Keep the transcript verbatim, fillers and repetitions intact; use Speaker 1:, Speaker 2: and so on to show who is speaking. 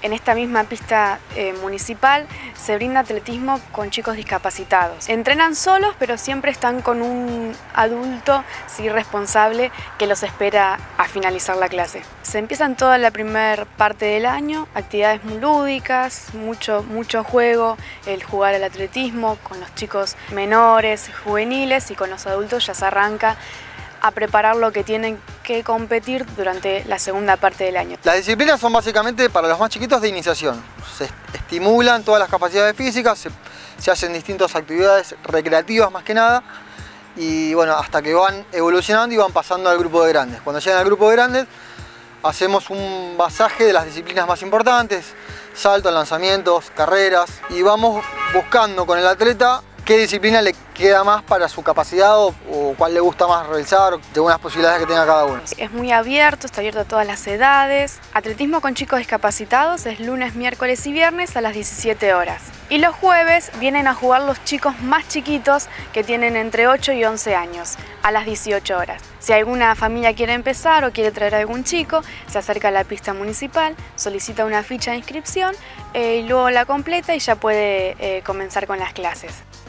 Speaker 1: En esta misma pista eh, municipal se brinda atletismo con chicos discapacitados. Entrenan solos, pero siempre están con un adulto sí, responsable que los espera a finalizar la clase. Se empiezan toda la primera parte del año, actividades muy lúdicas, mucho, mucho juego, el jugar al atletismo con los chicos menores, juveniles, y con los adultos ya se arranca a preparar lo que tienen que competir durante la segunda parte del año.
Speaker 2: Las disciplinas son básicamente para los más chiquitos de iniciación. Se estimulan todas las capacidades físicas, se, se hacen distintas actividades recreativas más que nada, y bueno, hasta que van evolucionando y van pasando al grupo de grandes. Cuando llegan al grupo de grandes, hacemos un basaje de las disciplinas más importantes, saltos, lanzamientos, carreras, y vamos buscando con el atleta qué disciplina le queda más para su capacidad o, o cuál le gusta más realizar, según las posibilidades que tenga cada uno.
Speaker 1: Es muy abierto, está abierto a todas las edades. Atletismo con chicos discapacitados es lunes, miércoles y viernes a las diecisiete horas. Y los jueves vienen a jugar los chicos más chiquitos que tienen entre ocho y once años, a las dieciocho horas. Si alguna familia quiere empezar o quiere traer a algún chico, se acerca a la pista municipal, solicita una ficha de inscripción eh, y luego la completa y ya puede eh, comenzar con las clases.